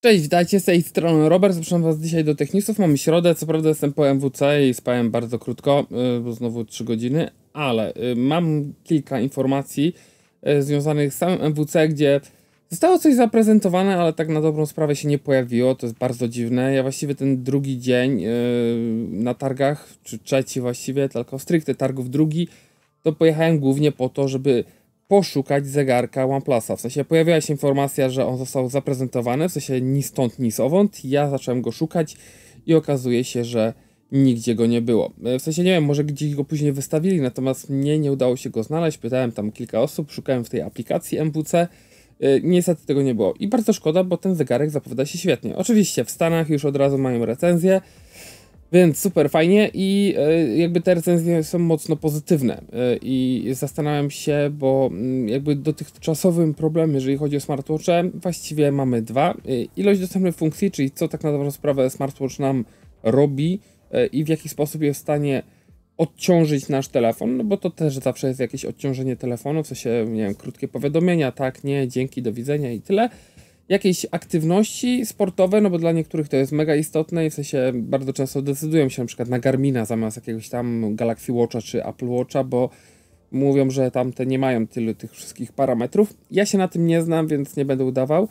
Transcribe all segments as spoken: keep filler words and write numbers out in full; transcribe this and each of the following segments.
Cześć, witajcie, z tej strony Robert, zapraszam was dzisiaj do Technewsów. Mamy środę, co prawda jestem po M W C i spałem bardzo krótko, bo znowu trzy godziny, ale mam kilka informacji związanych z samym M W C, gdzie zostało coś zaprezentowane, ale tak na dobrą sprawę się nie pojawiło, to jest bardzo dziwne. Ja właściwie ten drugi dzień na targach, czy trzeci właściwie, tylko stricte targów drugi, to pojechałem głównie po to, żeby poszukać zegarka OnePlusa. W sensie pojawiła się informacja, że on został zaprezentowany, w sensie ni stąd, ni zowąd. Ja zacząłem go szukać i okazuje się, że nigdzie go nie było. W sensie nie wiem, może gdzieś go później wystawili, natomiast mnie nie udało się go znaleźć. Pytałem tam kilka osób, szukałem w tej aplikacji M W C. Niestety tego nie było. I bardzo szkoda, bo ten zegarek zapowiada się świetnie. Oczywiście w Stanach już od razu mają recenzję, więc super fajnie i y, jakby te recenzje są mocno pozytywne y, i zastanawiam się, bo y, jakby dotychczasowym problemem, jeżeli chodzi o smartwatche, właściwie mamy dwa. Y, ilość dostępnych funkcji, czyli co tak na dobrą sprawę smartwatch nam robi y, i w jaki sposób jest w stanie odciążyć nasz telefon, no bo to też zawsze jest jakieś odciążenie telefonu, w sensie, nie wiem, krótkie powiadomienia, tak, nie, dzięki, do widzenia i tyle. Jakieś aktywności sportowe, no bo dla niektórych to jest mega istotne i w sensie bardzo często decydują się na przykład na Garmina zamiast jakiegoś tam Galaxy Watcha czy Apple Watcha, bo mówią, że tamte nie mają tylu tych wszystkich parametrów. Ja się na tym nie znam, więc nie będę udawał,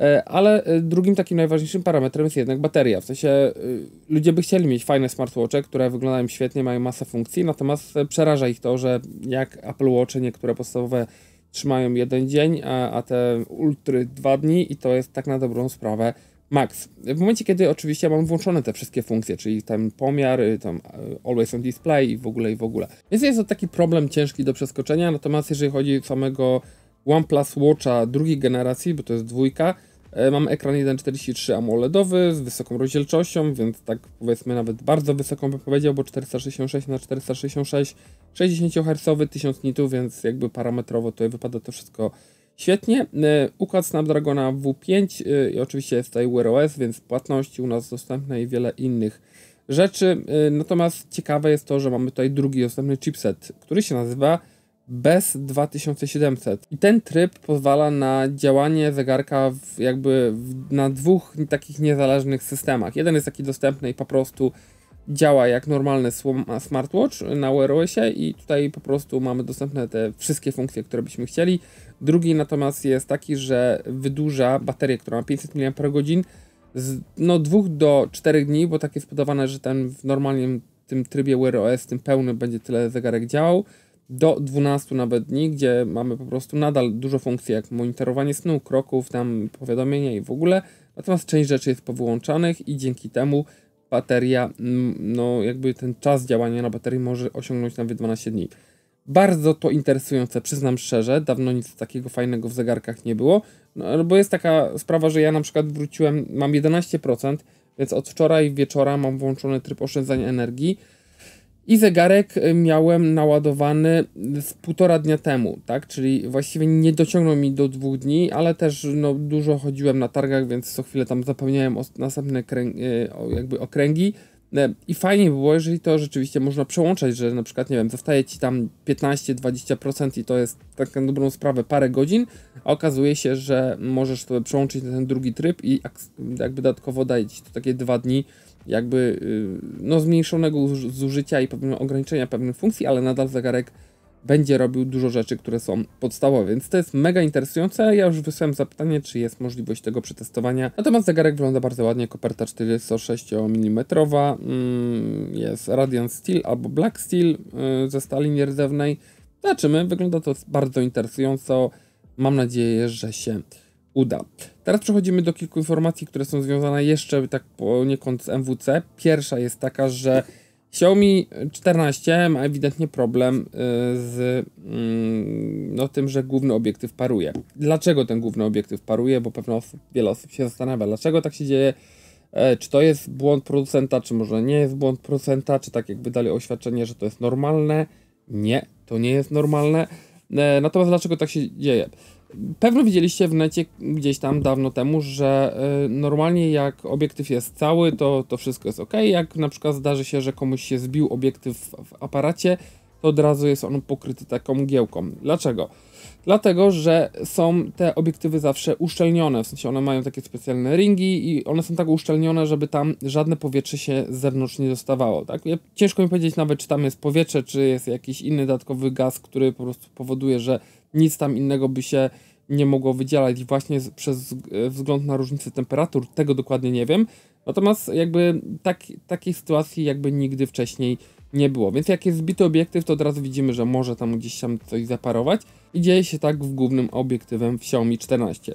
ale drugim takim najważniejszym parametrem jest jednak bateria. W sensie ludzie by chcieli mieć fajne smartwatche, które wyglądają świetnie, mają masę funkcji, natomiast przeraża ich to, że jak Apple Watche, niektóre podstawowe trzymają jeden dzień, a, a te ultry dwa dni i to jest tak na dobrą sprawę max. W momencie, kiedy oczywiście mam włączone te wszystkie funkcje, czyli ten pomiar, tam always on display i w ogóle i w ogóle. Więc jest to taki problem ciężki do przeskoczenia, natomiast jeżeli chodzi o samego OnePlus Watcha drugiej generacji, bo to jest dwójka, mam ekran jeden przecinek czterdzieści trzy AMOLEDowy z wysoką rozdzielczością, więc tak powiedzmy nawet bardzo wysoką bym powiedział, bo czterysta sześćdziesiąt sześć na czterysta sześćdziesiąt sześć, sześćdziesiąt herców, tysiąc nitów, więc jakby parametrowo tutaj wypada to wszystko świetnie. Układ Snapdragona W pięć i oczywiście jest tutaj Wear O S, więc płatności u nas dostępne i wiele innych rzeczy. Natomiast ciekawe jest to, że mamy tutaj drugi dostępny chipset, który się nazywa B E S dwa tysiące siedemset i ten tryb pozwala na działanie zegarka w jakby w, na dwóch takich niezależnych systemach. Jeden jest taki dostępny i po prostu działa jak normalny smartwatch na Wear O S ie i tutaj po prostu mamy dostępne te wszystkie funkcje, które byśmy chcieli. Drugi natomiast jest taki, że wydłuża baterię, która ma pięćset miliamperów godzinnych z no dwóch do czterech dni, bo tak jest podawane, że ten w normalnym tym trybie Wear O S, tym pełnym będzie tyle zegarek działał, do dwunastu nawet dni, gdzie mamy po prostu nadal dużo funkcji, jak monitorowanie snu, kroków, tam powiadomienia i w ogóle, natomiast część rzeczy jest powyłączanych i dzięki temu bateria, no jakby ten czas działania na baterii może osiągnąć nawet dwanaście dni. Bardzo to interesujące, przyznam szczerze, dawno nic takiego fajnego w zegarkach nie było, no bo jest taka sprawa, że ja na przykład wróciłem, mam jedenaście procent, więc od wczoraj wieczora mam włączony tryb oszczędzania energii, i zegarek miałem naładowany z półtora dnia temu, tak, czyli właściwie nie dociągnął mi do dwóch dni, ale też no, dużo chodziłem na targach, więc co chwilę tam zapełniałem następne jakby okręgi i fajnie by było, jeżeli to rzeczywiście można przełączać, że na przykład, nie wiem, zostaje ci tam piętnaście do dwudziestu procent i to jest tak na dobrą sprawę parę godzin, a okazuje się, że możesz to przełączyć na ten drugi tryb i jakby dodatkowo daje ci to takie dwa dni jakby no zmniejszonego zużycia i pewnego ograniczenia pewnych funkcji, ale nadal zegarek będzie robił dużo rzeczy, które są podstawowe, więc to jest mega interesujące. Ja już wysłałem zapytanie, czy jest możliwość tego przetestowania. Natomiast zegarek wygląda bardzo ładnie, koperta czterdziestosześciomilimetrowa, jest Radiant Steel albo Black Steel ze stali nierdzewnej. Zobaczymy, wygląda to bardzo interesująco. Mam nadzieję, że się uda. Teraz przechodzimy do kilku informacji, które są związane jeszcze tak poniekąd z M W C. Pierwsza jest taka, że Xiaomi czternaście ma ewidentnie problem z no, tym, że główny obiektyw paruje. Dlaczego ten główny obiektyw paruje? Bo pewnie osób, wiele osób się zastanawia, dlaczego tak się dzieje. Czy to jest błąd producenta, czy może nie jest błąd producenta, czy tak jakby dali oświadczenie, że to jest normalne. Nie, to nie jest normalne. Natomiast dlaczego tak się dzieje? Pewno widzieliście w necie gdzieś tam dawno temu, że y, normalnie jak obiektyw jest cały, to, to wszystko jest ok. Jak na przykład zdarzy się, że komuś się zbił obiektyw w, w aparacie, to od razu jest on pokryty taką mgiełką. Dlaczego? Dlatego, że są te obiektywy zawsze uszczelnione, w sensie one mają takie specjalne ringi i one są tak uszczelnione, żeby tam żadne powietrze się z zewnątrz nie dostawało, tak? Ciężko mi powiedzieć nawet, czy tam jest powietrze, czy jest jakiś inny dodatkowy gaz, który po prostu powoduje, że nic tam innego by się nie mogło wydzielać właśnie z, przez wzgląd na różnicę temperatur, tego dokładnie nie wiem. Natomiast jakby tak, takiej sytuacji jakby nigdy wcześniej nie było. Więc jak jest zbity obiektyw, to od razu widzimy, że może tam gdzieś tam coś zaparować i dzieje się tak w głównym obiektywem w Xiaomi czternaście.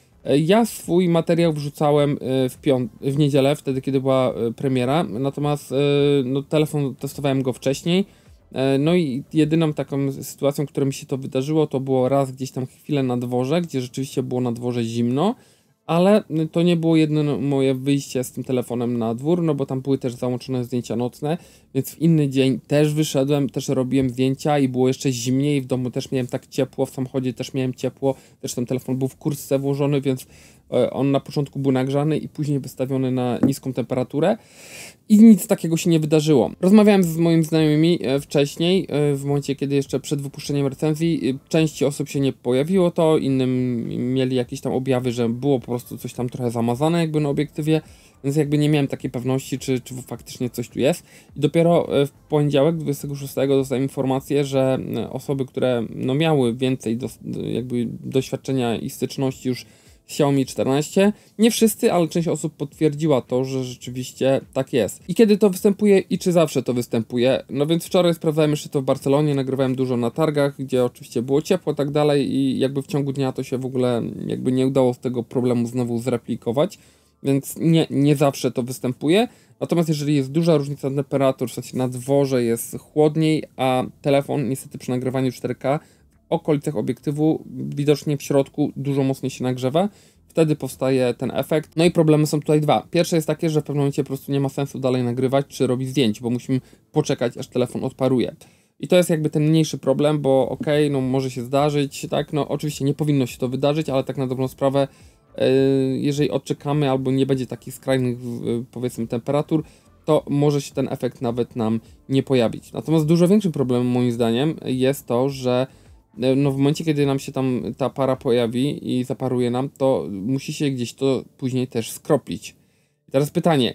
Ja swój materiał wrzucałem w, piąt- w niedzielę, wtedy kiedy była premiera, natomiast no, telefon testowałem go wcześniej. No i jedyną taką sytuacją, która mi się to wydarzyło, to było raz gdzieś tam chwilę na dworze, gdzie rzeczywiście było na dworze zimno, ale to nie było jedno moje wyjście z tym telefonem na dwór, no bo tam były też załączone zdjęcia nocne, więc w inny dzień też wyszedłem, też robiłem zdjęcia i było jeszcze zimniej, w domu też miałem tak ciepło, w samochodzie też miałem ciepło, też ten telefon był w kurtce włożony, więc on na początku był nagrzany i później wystawiony na niską temperaturę i nic takiego się nie wydarzyło. Rozmawiałem z moimi znajomymi wcześniej, w momencie kiedy jeszcze przed wypuszczeniem recenzji, części osób się nie pojawiło to, innym mieli jakieś tam objawy, że było po prostu coś tam trochę zamazane jakby na obiektywie, więc jakby nie miałem takiej pewności, czy, czy faktycznie coś tu jest. I dopiero w poniedziałek, dwudziestego szóstego dostałem informację, że osoby, które no miały więcej do, jakby doświadczenia i styczności już Xiaomi czternaście. Nie wszyscy, ale część osób potwierdziła to, że rzeczywiście tak jest. I kiedy to występuje i czy zawsze to występuje? No więc wczoraj sprawdzałem jeszcze to w Barcelonie, nagrywałem dużo na targach, gdzie oczywiście było ciepło i tak dalej i jakby w ciągu dnia to się w ogóle jakby nie udało z tego problemu znowu zreplikować, więc nie, nie zawsze to występuje. Natomiast jeżeli jest duża różnica temperatur, w sensie na dworze jest chłodniej, a telefon niestety przy nagrywaniu cztery K w okolicach obiektywu widocznie w środku dużo mocniej się nagrzewa, wtedy powstaje ten efekt. No i problemy są tutaj dwa. Pierwsze jest takie, że w pewnym momencie po prostu nie ma sensu dalej nagrywać czy robić zdjęć, bo musimy poczekać, aż telefon odparuje. I to jest jakby ten mniejszy problem, bo okej, okay, no może się zdarzyć, tak, no oczywiście nie powinno się to wydarzyć, ale tak na dobrą sprawę, yy, jeżeli odczekamy albo nie będzie takich skrajnych, yy, powiedzmy, temperatur, to może się ten efekt nawet nam nie pojawić. Natomiast dużo większym problemem moim zdaniem jest to, że no w momencie, kiedy nam się tam ta para pojawi i zaparuje nam, to musi się gdzieś to później też skroplić. I teraz pytanie,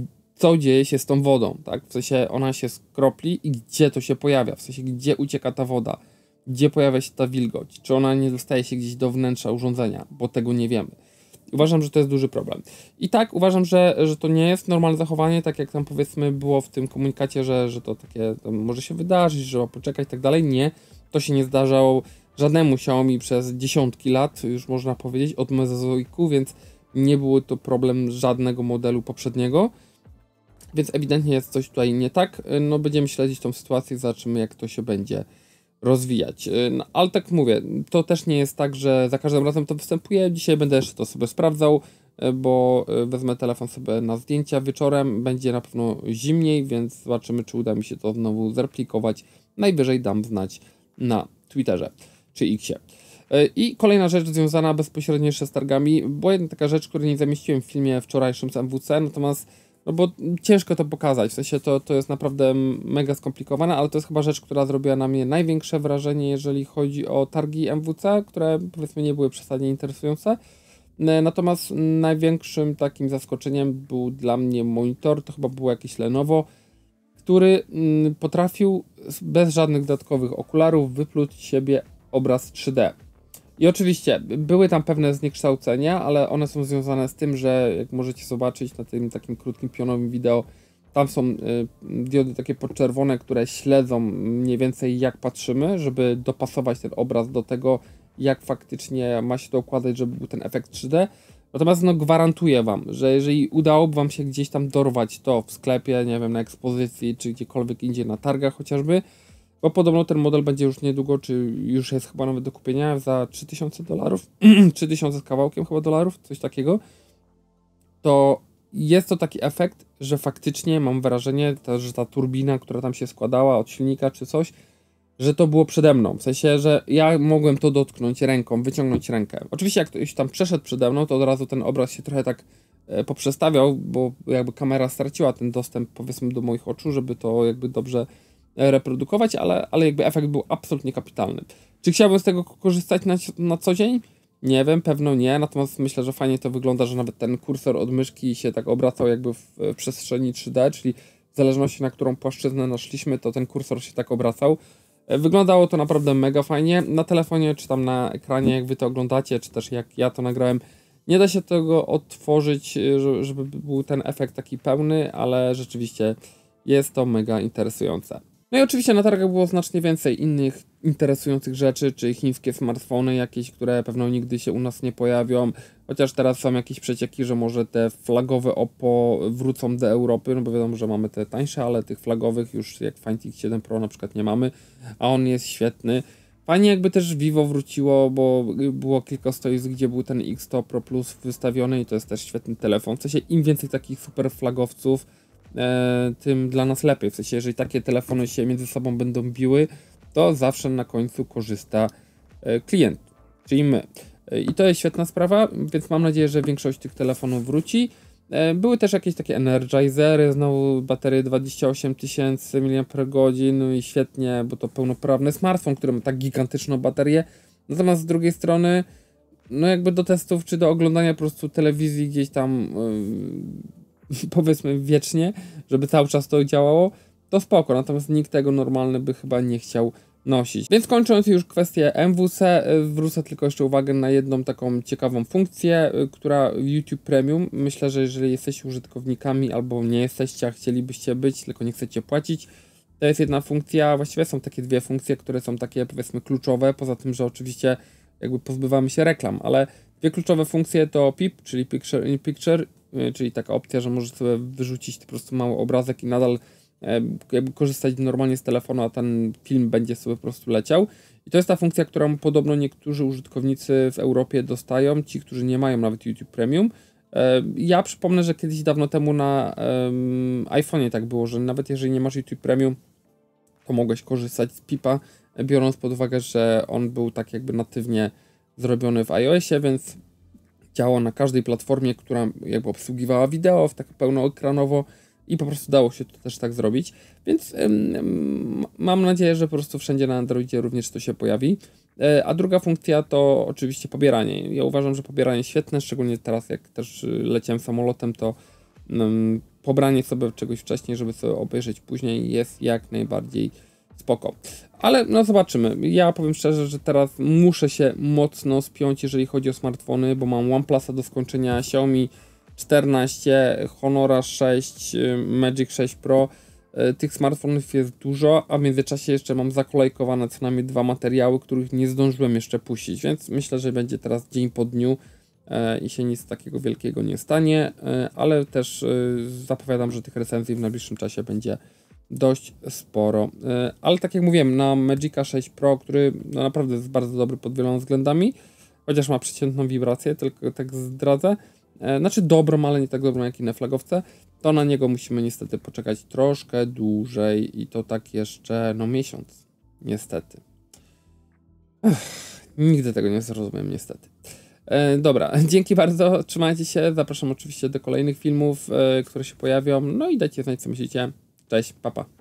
co dzieje się z tą wodą, tak? W sensie ona się skropli i gdzie to się pojawia? W sensie gdzie ucieka ta woda? Gdzie pojawia się ta wilgoć? Czy ona nie dostaje się gdzieś do wnętrza urządzenia? Bo tego nie wiemy. Uważam, że to jest duży problem. I tak, uważam, że, że to nie jest normalne zachowanie, tak jak tam powiedzmy było w tym komunikacie, że, że to takie to może się wydarzyć, że trzeba poczekać i tak dalej. Nie, to się nie zdarzało żadnemu Xiaomi przez dziesiątki lat, już można powiedzieć, od Mezozoiku, więc nie był to problem żadnego modelu poprzedniego. Więc ewidentnie jest coś tutaj nie tak. No będziemy śledzić tą sytuację, zobaczymy jak to się będzie rozwijać. No, ale tak mówię, to też nie jest tak, że za każdym razem to występuje. Dzisiaj będę jeszcze to sobie sprawdzał, bo wezmę telefon sobie na zdjęcia wieczorem. Będzie na pewno zimniej, więc zobaczymy, czy uda mi się to znowu zreplikować. Najwyżej dam znać na Twitterze czy Xie. I kolejna rzecz związana bezpośrednio jeszcze z targami. Była jedna taka rzecz, której nie zamieściłem w filmie wczorajszym z M W C, natomiast no bo ciężko to pokazać, w sensie to, to jest naprawdę mega skomplikowane, ale to jest chyba rzecz, która zrobiła na mnie największe wrażenie, jeżeli chodzi o targi M W C, które powiedzmy nie były przesadnie interesujące. Natomiast największym takim zaskoczeniem był dla mnie monitor, to chyba było jakieś Lenovo, który potrafił bez żadnych dodatkowych okularów wypluć z siebie obraz trzy D. I oczywiście były tam pewne zniekształcenia, ale one są związane z tym, że jak możecie zobaczyć na tym takim krótkim pionowym wideo, tam są y, diody takie podczerwone, które śledzą mniej więcej jak patrzymy, żeby dopasować ten obraz do tego, jak faktycznie ma się to układać, żeby był ten efekt trzy D. Natomiast no gwarantuję wam, że jeżeli udałoby wam się gdzieś tam dorwać to w sklepie, nie wiem, na ekspozycji, czy gdziekolwiek indziej na targach chociażby, bo podobno ten model będzie już niedługo, czy już jest chyba nawet do kupienia za trzy tysiące dolarów, trzy tysiące z kawałkiem chyba dolarów, coś takiego, to jest to taki efekt, że faktycznie mam wrażenie, to, że ta turbina, która tam się składała od silnika czy coś, że to było przede mną, w sensie, że ja mogłem to dotknąć ręką, wyciągnąć rękę. Oczywiście jak ktoś tam przeszedł przede mną, to od razu ten obraz się trochę tak e, poprzestawiał, bo jakby kamera straciła ten dostęp powiedzmy do moich oczu, żeby to jakby dobrze reprodukować, ale, ale jakby efekt był absolutnie kapitalny. Czy chciałbym z tego korzystać na, na co dzień? Nie wiem, pewno nie, natomiast myślę, że fajnie to wygląda, że nawet ten kursor od myszki się tak obracał jakby w, w przestrzeni trzy D, czyli w zależności na którą płaszczyznę naszliśmy, to ten kursor się tak obracał. Wyglądało to naprawdę mega fajnie. Na telefonie, czy tam na ekranie, jak wy to oglądacie, czy też jak ja to nagrałem, nie da się tego odtworzyć, żeby był ten efekt taki pełny, ale rzeczywiście jest to mega interesujące. No i oczywiście na targach było znacznie więcej innych interesujących rzeczy, czy chińskie smartfony jakieś, które pewno nigdy się u nas nie pojawią, chociaż teraz są jakieś przecieki, że może te flagowe Oppo wrócą do Europy, no bo wiadomo, że mamy te tańsze, ale tych flagowych już jak Find X siedem Pro na przykład nie mamy, a on jest świetny. Fajnie jakby też Vivo wróciło, bo było kilka stoisk, gdzie był ten X sto Pro Plus wystawiony i to jest też świetny telefon. W sensie im więcej takich super flagowców, e, tym dla nas lepiej. W sensie jeżeli takie telefony się między sobą będą biły, to zawsze na końcu korzysta e, klient, czyli my. E, I to jest świetna sprawa, więc mam nadzieję, że większość tych telefonów wróci. E, były też jakieś takie energizery, znowu baterie dwadzieścia osiem tysięcy miliamperów, no i świetnie, bo to pełnoprawny smartfon, który ma tak gigantyczną baterię. Natomiast z drugiej strony, no jakby do testów, czy do oglądania po prostu telewizji gdzieś tam yy, powiedzmy wiecznie, żeby cały czas to działało, to spoko, natomiast nikt tego normalny by chyba nie chciał nosić. Więc kończąc już kwestię M W C, zwrócę tylko jeszcze uwagę na jedną taką ciekawą funkcję, która w YouTube Premium, myślę, że jeżeli jesteście użytkownikami albo nie jesteście, a chcielibyście być, tylko nie chcecie płacić, to jest jedna funkcja, właściwie są takie dwie funkcje, które są takie powiedzmy kluczowe, poza tym, że oczywiście jakby pozbywamy się reklam, ale dwie kluczowe funkcje to P I P, czyli Picture in Picture, czyli taka opcja, że możesz sobie wyrzucić po prostu mały obrazek i nadal jakby korzystać normalnie z telefonu, a ten film będzie sobie po prostu leciał. I to jest ta funkcja, którą podobno niektórzy użytkownicy w Europie dostają, ci, którzy nie mają nawet YouTube Premium. Ja przypomnę, że kiedyś dawno temu na um, iPhone'ie tak było, że nawet jeżeli nie masz YouTube Premium, to mogłeś korzystać z P I P-a, biorąc pod uwagę, że on był tak jakby natywnie zrobiony w iOSie, więc działał na każdej platformie, która jakby obsługiwała wideo w tak pełnoekranowo i po prostu dało się to też tak zrobić, więc ym, mam nadzieję, że po prostu wszędzie na Androidzie również to się pojawi. E, a druga funkcja to oczywiście pobieranie. Ja uważam, że pobieranie jest świetne, szczególnie teraz jak też leciałem samolotem, to ym, pobranie sobie czegoś wcześniej, żeby sobie obejrzeć później jest jak najbardziej spoko. Ale no zobaczymy. Ja powiem szczerze, że teraz muszę się mocno spiąć, jeżeli chodzi o smartfony, bo mam OnePlusa do skończenia, Xiaomi czternaście, Honora sześć, Magic sześć Pro. Tych smartfonów jest dużo, a w międzyczasie jeszcze mam zakolejkowane co najmniej dwa materiały, których nie zdążyłem jeszcze puścić, więc myślę, że będzie teraz dzień po dniu e, i się nic takiego wielkiego nie stanie, e, ale też e, zapowiadam, że tych recenzji w najbliższym czasie będzie dość sporo. E, ale tak jak mówiłem, na Magica sześć Pro, który no, naprawdę jest bardzo dobry pod wieloma względami, chociaż ma przeciętną wibrację, tylko tak zdradzę, znaczy dobrą, ale nie tak dobrą jak inne flagowce, to na niego musimy niestety poczekać troszkę dłużej i to tak jeszcze no miesiąc, niestety. Ech, nigdy tego nie zrozumiem, niestety. E, dobra, dzięki bardzo, trzymajcie się, zapraszam oczywiście do kolejnych filmów, e, które się pojawią, no i dajcie znać, co myślicie. Cześć, pa pa.